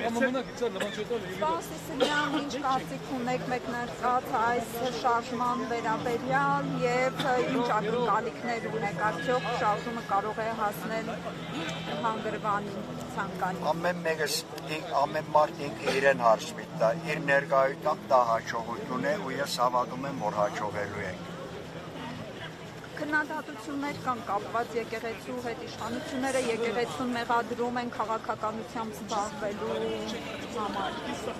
Պարոն Սիսիլյան, ինչ կարծիք ունեք մեկնարկած այս շարժման վերաբերյալ եւ ինչ ակնկալիքներ ունեք, արդյոք շարժումը կարող է հասնել հանգրվանին ցանկալի։ Ամեն մարդ ինքը իրեն հարցվի տա, իր ներկայությամբ դա հաջողություն է ու ես հավատում եմ, որ հաջողելու ենք։ Քննադատություններ կան կապված եկեղեցու հետ, իշխանությունները եկեղեցուն մեղադրում են քաղաքականությամբ զբաղվելու համար։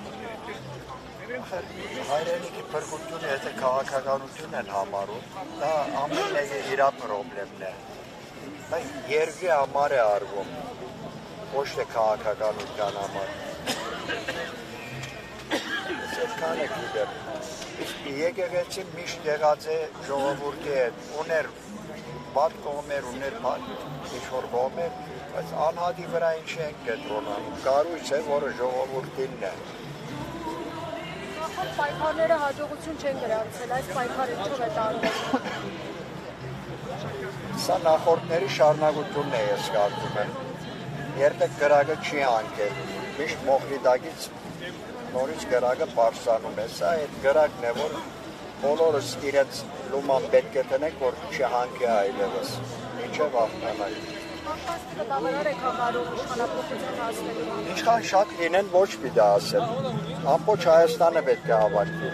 Հայրենիքի փրկությունը, եթե քաղաքականություն են համարում, դա ամեն մեկը իր պրոբլեմն է։ Դա երկրի համար է արվում, ոչ թե քաղաքականության համար։ Այդքան է գիտեմ։ Եկեղեցին միշտ եղած է ժողովուրդի հետ, ուներ բաց կողմեր, ուներ ինչ-որ կողմեր, բայց անհատի վրա ինչ ենք կենտրոնանում, կառույց է, որը ժողովուրդինն է։ Նախորդ պայքարները հաջողություն չեն գրանցել, այս պայքարը ինչով է տարբեր։ Սա նախորդների շարունակությունն է, ես կարծում եմ։ Երբեք գրագը չի հանգել, միշտ Մոխրիդակից նորից գրագը բարձրանում է, սա այդ գրագն է, որ բոլորս իրենց լուման պետք է տնենք, որ չհանգի այլևս, ինչ է վախնանալ։ Մարդասները բավարար եք համարում իշխանափոխության հասնելու։ Ինչքան շատ լինեն ոչ պիտի ասեմ, ամբողջ Հայաստանը պետք է հավաքվի։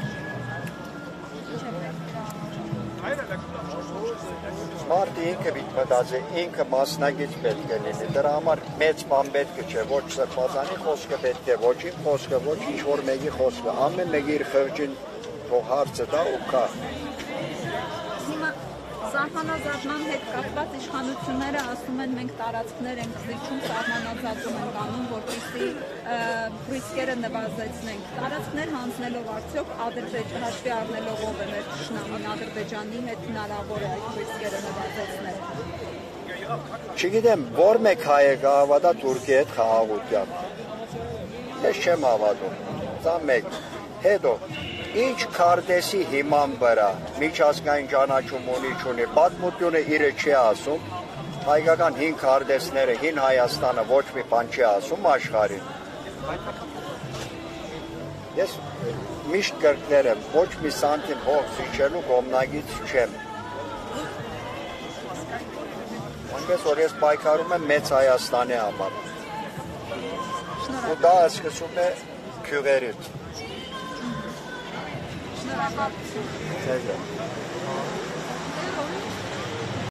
Մարդը ինքը պիտի մտածի, ինքը մասնագետ պետք է լինի, դրա համար մեծ բան պետք չէ, ոչ սրբազանի խոսքը պետք է, ոչ իմ խոսքը, ոչ ինչ-որ մեկի խոսքը, ամեն մեկի իր խղճին հարցը դա ու կա։ Հիմա սահմանազատման հետ կապված իշխանությունները ասում են մենք տարածքներ ենք զիջում, սահմանազատում ենք անում, որպեսզի ռիսկերը նվազեցնենք։ Տարածքներ հանձնելով արդյոք հաշվի առնելով ով է մեր թշնամին, Ադրբեջանի հետ հնարավոր է այդ ռիսկերը նվազեցնել։ Չգիտեմ, որ մեկ հայ է կհավատա Թուրքիի հետ խաղաղության։ Ես չեմ հավատում։ Դա մեկ։ Հետո ինչ քարտեզի հիման վրա միջազգային ճանաչում ունի չունի, պատմությունը իրը չի ասում, հայկական հին քարտեզները, հին Հայաստանը ոչ մի բան չի ասում աշխարհին։ Ես միշտ կրկնել եմ, ոչ մի սանտիմ հող զիջելու կողմնակից չեմ։ Այնպես որ ես պայքարում եմ մեծ Հայաստանի համար։ Ու դա սկսում է քյուղերից։ Շնորհակալություն։